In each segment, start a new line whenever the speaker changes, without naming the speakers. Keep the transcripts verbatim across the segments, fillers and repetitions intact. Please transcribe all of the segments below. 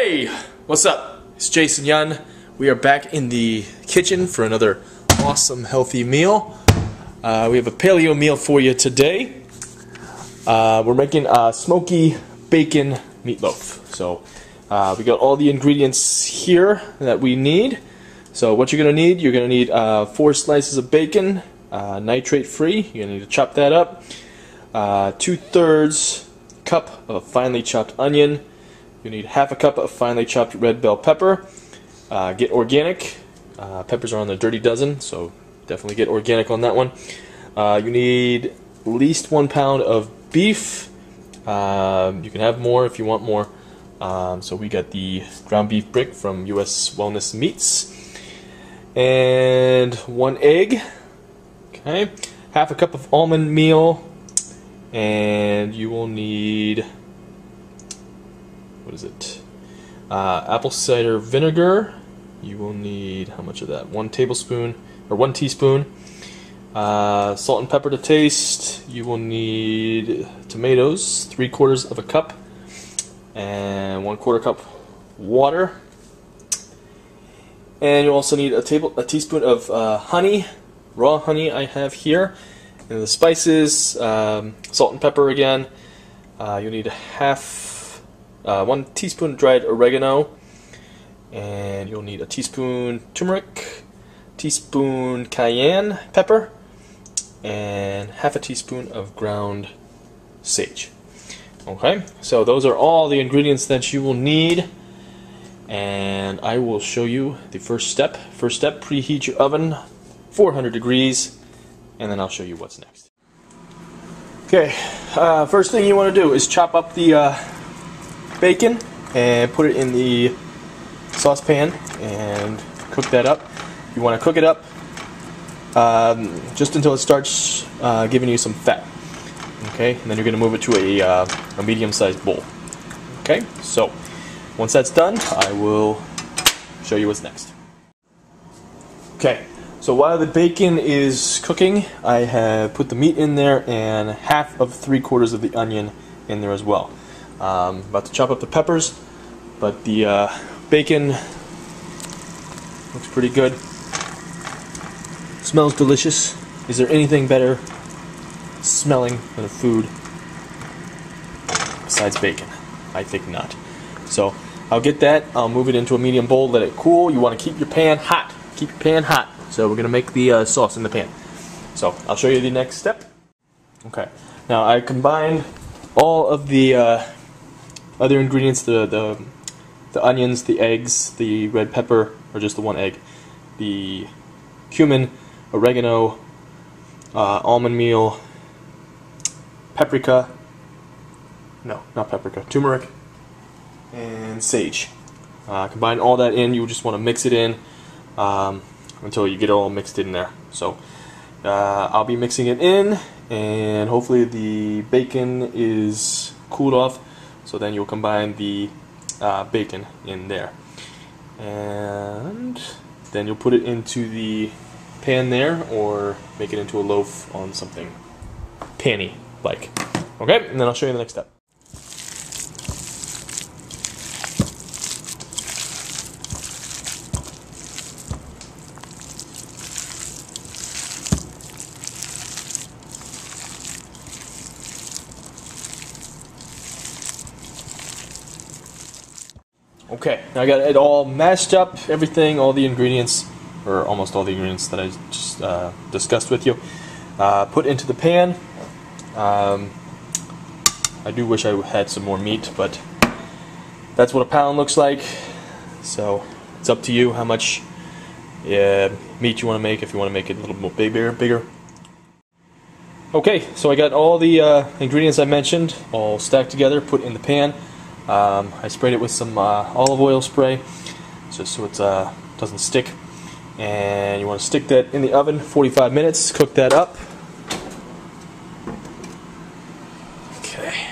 Hey, what's up? It's Jason Yun. We are back in the kitchen for another awesome healthy meal. Uh, we have a paleo meal for you today. Uh, we're making a smoky bacon meatloaf. So uh, we got all the ingredients here that we need. So what you're going to need, you're going to need uh, four slices of bacon, uh, nitrate free. You're going to need to chop that up. Uh, two-thirds cup of finely chopped onion. You need half a cup of finely chopped red bell pepper. Uh, get organic. Uh, peppers are on the dirty dozen, so definitely get organic on that one. Uh, you need at least one pound of beef. Um, you can have more if you want more. Um, so we got the ground beef brick from U S Wellness Meats. And one egg. Okay. Half a cup of almond meal. And you will need... what is it? Uh, apple cider vinegar. You will need, how much of that? One tablespoon, or one teaspoon. Uh, salt and pepper to taste. You will need tomatoes, three quarters of a cup, and one quarter cup water. And you also need a table, a teaspoon of uh, honey, raw honey I have here. And the spices, um, salt and pepper again. Uh, you need a half. Uh, one teaspoon dried oregano, and you'll need a teaspoon turmeric, teaspoon cayenne pepper, and half a teaspoon of ground sage. Okay, so those are all the ingredients that you will need, and I will show you the first step. First step, preheat your oven four hundred degrees, and then I'll show you what's next. Okay, uh, first thing you want to do is chop up the uh, bacon and put it in the saucepan and cook that up. You want to cook it up um, just until it starts uh, giving you some fat. Okay, and then you're going to move it to a, uh, a medium-sized bowl. Okay, so once that's done, I will show you what's next. Okay, so while the bacon is cooking, I have put the meat in there and half of three quarters of the onion in there as well. Um, about to chop up the peppers, but the uh, bacon looks pretty good. Smells delicious. Is there anything better smelling than a food besides bacon? I think not. So I'll get that. I'll move it into a medium bowl, let it cool. You want to keep your pan hot. Keep your pan hot. So we're going to make the uh, sauce in the pan. So I'll show you the next step. Okay. Now I combined all of the uh, other ingredients, the, the the onions, the eggs, the red pepper, or just the one egg, the cumin, oregano, uh, almond meal, paprika, no, not paprika, turmeric, and sage. Uh, combine all that in. You just want to mix it in um, until you get it all mixed in there. So uh, I'll be mixing it in, and hopefully the bacon is cooled off, so then you'll combine the uh, bacon in there, and then you'll put it into the pan there, or make it into a loaf on something panny like. Okay, and then I'll show you the next step. Okay, now I got it all mashed up, everything, all the ingredients, or almost all the ingredients that I just uh, discussed with you, uh, put into the pan. Um, I do wish I had some more meat, but that's what a pound looks like. So it's up to you how much uh, meat you want to make, if you want to make it a little more bigger. bigger. Okay, so I got all the uh, ingredients I mentioned all stacked together, put in the pan. Um, I sprayed it with some uh, olive oil spray, just so it uh, doesn't stick. And you want to stick that in the oven forty-five minutes, cook that up. Okay.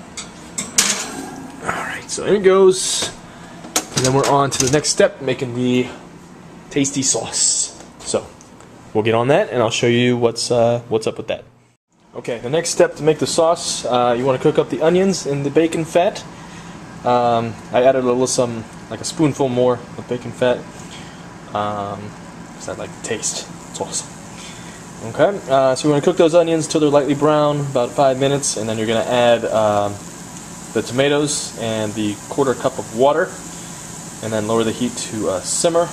Alright, so there it goes. And then we're on to the next step, making the tasty sauce. So we'll get on that, and I'll show you what's, uh, what's up with that. Okay, the next step to make the sauce, uh, you want to cook up the onions in the bacon fat. Um, I added a little some, like a spoonful more of bacon fat. Um, because I like the taste. It's awesome. Okay, uh, so we're going to cook those onions till they're lightly brown, about five minutes, and then you're going to add um, the tomatoes and the quarter cup of water, and then lower the heat to uh, simmer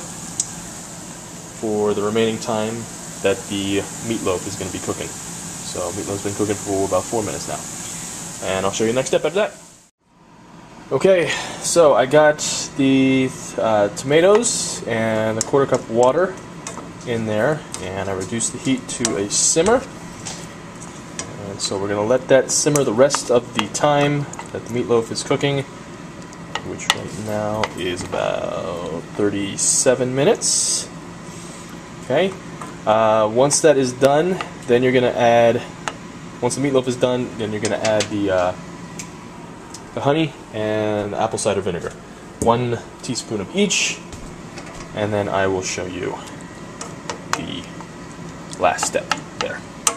for the remaining time that the meatloaf is going to be cooking. So meatloaf's been cooking for about four minutes now. And I'll show you the next step after that. Okay, so I got the uh, tomatoes and the quarter cup of water in there, and I reduced the heat to a simmer. And so we're going to let that simmer the rest of the time that the meatloaf is cooking, which right now is about thirty-seven minutes. Okay, uh, once that is done, then you're going to add, once the meatloaf is done, then you're going to add the, uh, the honey and apple cider vinegar. One teaspoon of each, and then I will show you the last step there.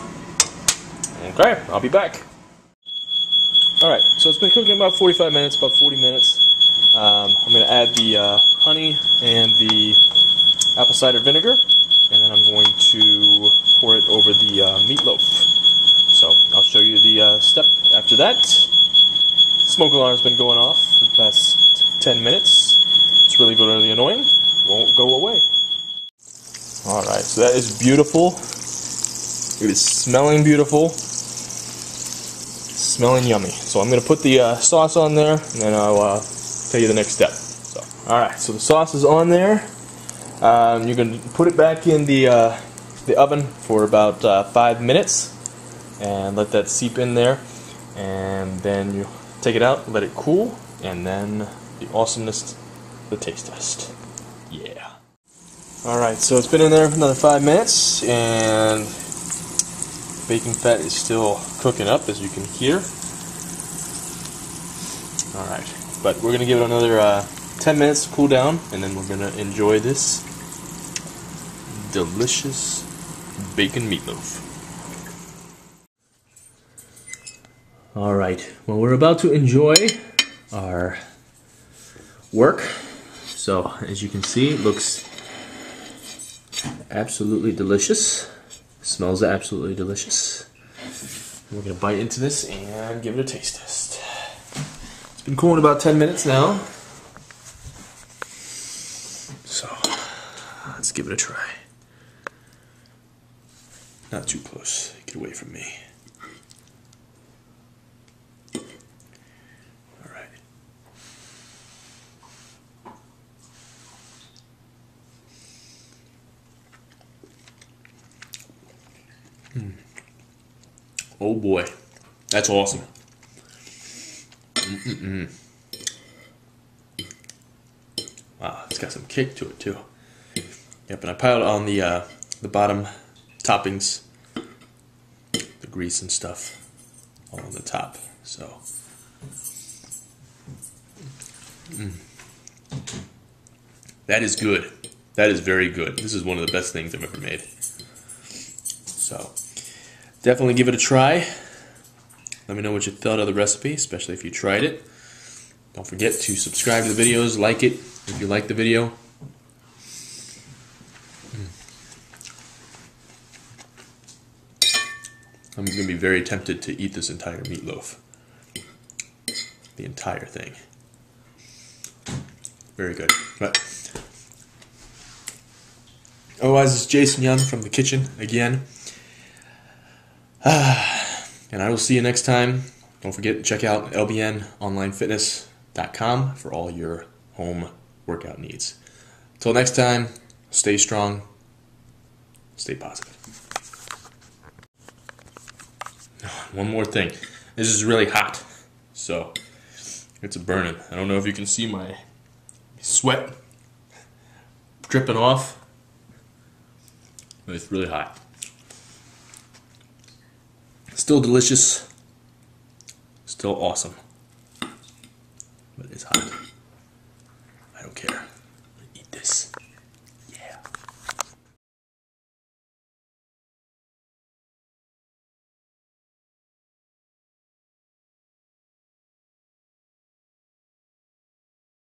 Okay, I'll be back. Alright, so it's been cooking about forty-five minutes, about forty minutes. Um, I'm going to add the uh, honey and the apple cider vinegar, and then I'm going to pour it over the uh, meatloaf. So I'll show you the uh, step after that. Smoke alarm's been going off for the past ten minutes. It's really, really annoying. Won't go away. Alright, so that is beautiful. It is smelling beautiful. Smelling yummy. So I'm going to put the uh, sauce on there, and then I'll uh, tell you the next step. So, alright, so the sauce is on there. Um, you're going to put it back in the, uh, the oven for about uh, five minutes and let that seep in there. And then you take it out, let it cool, and then the awesomeness, the taste test. Yeah. Alright, so it's been in there for another five minutes, and bacon fat is still cooking up, as you can hear. Alright, but we're going to give it another uh, ten minutes to cool down, and then we're going to enjoy this delicious bacon meatloaf. Alright, well, we're about to enjoy our work. So, as you can see, it looks absolutely delicious. Smells absolutely delicious. We're going to bite into this and give it a taste test. It's been cooling about ten minutes now. So, let's give it a try. Not too close. Get away from me. Alright. Hmm. Oh boy. That's awesome. Mm-mm-mm. Wow, it's got some kick to it too. Yep, and I piled on the uh, the bottom toppings, the grease and stuff, all on the top. So, mm. That is good. That is very good. This is one of the best things I've ever made. So, definitely give it a try. Let me know what you thought of the recipe, especially if you tried it. Don't forget to subscribe to the videos, like it if you like the video. I'm going to be very tempted to eat this entire meatloaf. The entire thing. Very good. But otherwise, it's Jason Young from the kitchen again. And I will see you next time. Don't forget to check out L B N online fitness dot com for all your home workout needs. Until next time, stay strong, stay positive. One more thing. This is really hot, so it's a burning. I don't know if you can see my sweat dripping off, but it's really hot. Still delicious, still awesome, but it's hot. I don't care.